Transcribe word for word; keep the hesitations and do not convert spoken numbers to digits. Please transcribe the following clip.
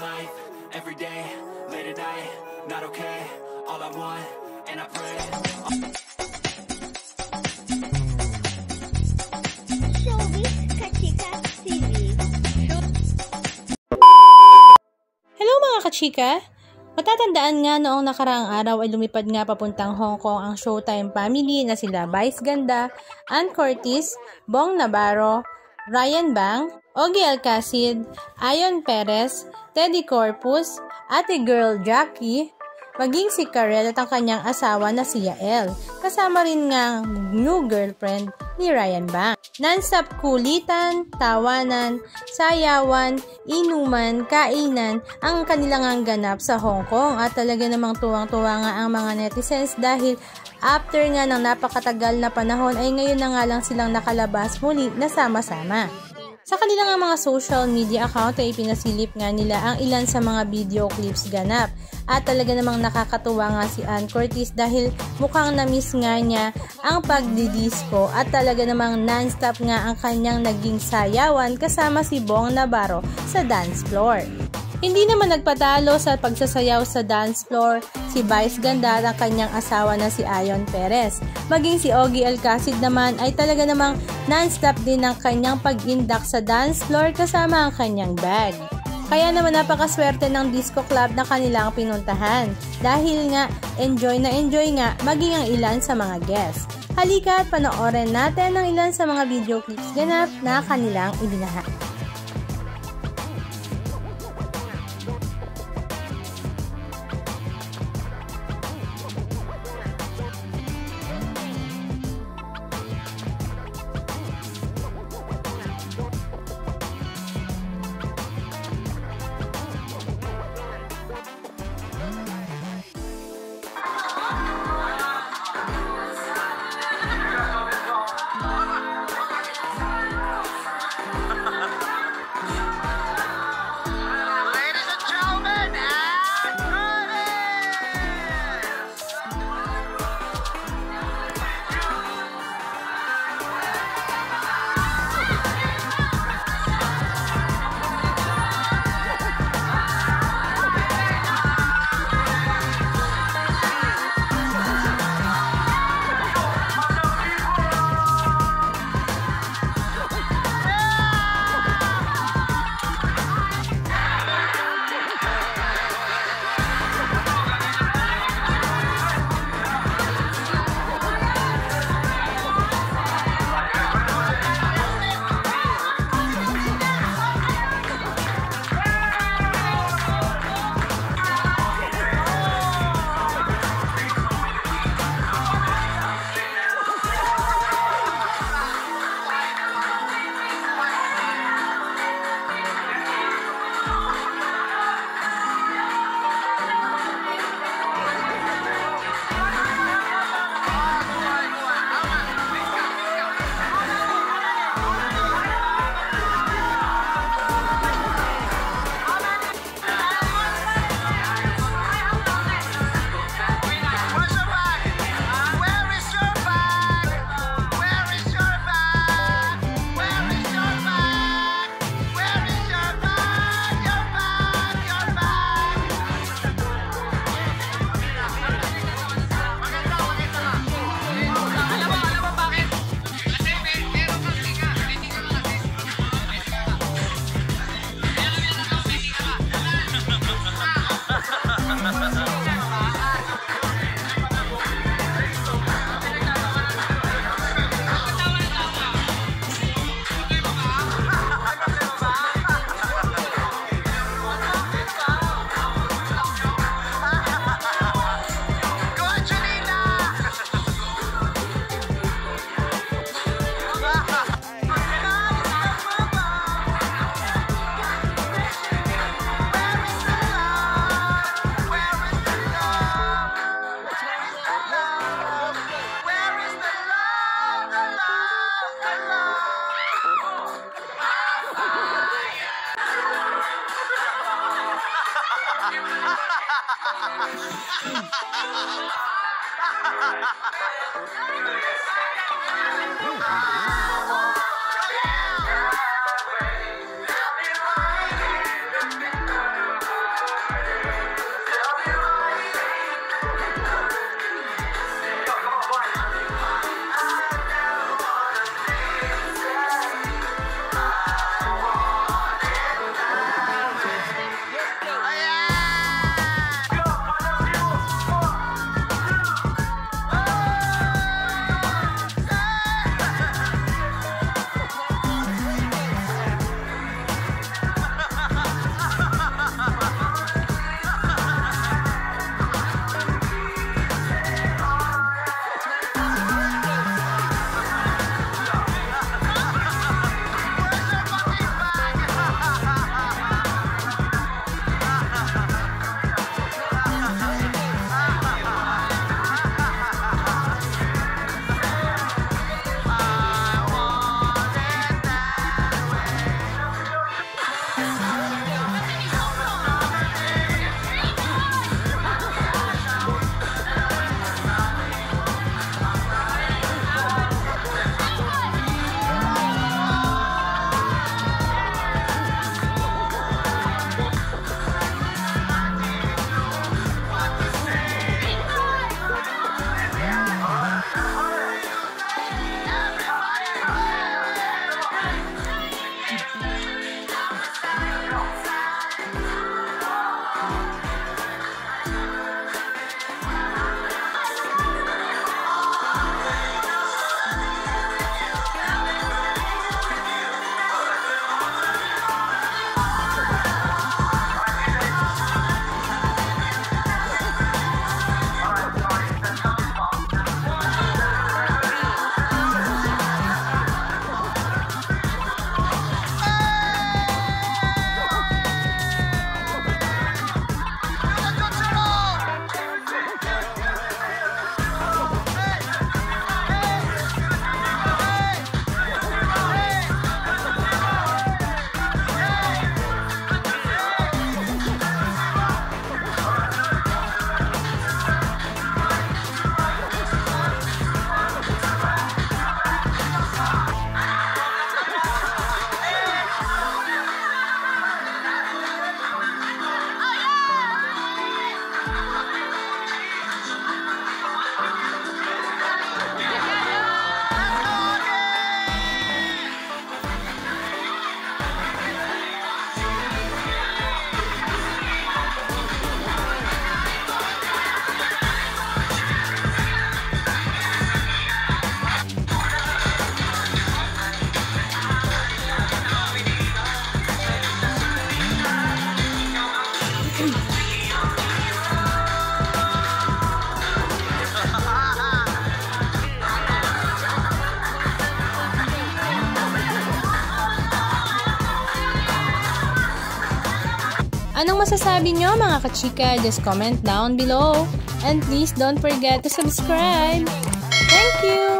life, every day, late at night, not okay, all I want, and I pray. Showbiz Kachika T V. Hello mga kachika! Matatandaan nga noong nakaraang araw ay lumipad nga papuntang Hong Kong ang Showtime family na sila Vice Ganda, Ann Curtis, Bong Navarro, Ryan Bang, Ogie Alcacid, Ayon Perez, Teddy Corpus, Ate Girl Jackie, maging si Karel at ang kanyang asawa na si Yael, kasama rin nga ang new girlfriend ni Ryan Bang. Non-stop kulitan, tawanan, sayawan, inuman, kainan ang kanilang ganap sa Hong Kong at talaga namang tuwang-tuwa nga ang mga netizens dahil after nga ng napakatagal na panahon ay ngayon na nga lang silang nakalabas muli na sama-sama. Sa kanilang mga social media account ay pinasilip nga nila ang ilan sa mga video clips ganap. At talaga namang nakakatuwa nga si Ann Curtis dahil mukhang na-miss nga niya ang pagdidisco at talaga namang non-stop nga ang kanyang naging sayawan kasama si Bong Navarro sa dance floor. Hindi naman nagpatalo sa pagsasayaw sa dance floor si Vice Ganda at ang kanyang asawa na si Ayon Perez. Maging si Ogie Alcacid naman ay talaga namang non-stop din ang kanyang pag-indak sa dance floor kasama ang kanyang bag. Kaya naman napakaswerte ng disco club na kanilang pinuntahan dahil nga enjoy na enjoy nga maging ang ilan sa mga guests. Halika at panoorin natin ang ilan sa mga video clips ganap na kanilang ibinahagi. Anong masasabi nyo mga kachika? Just comment down below. And please don't forget to subscribe. Thank you!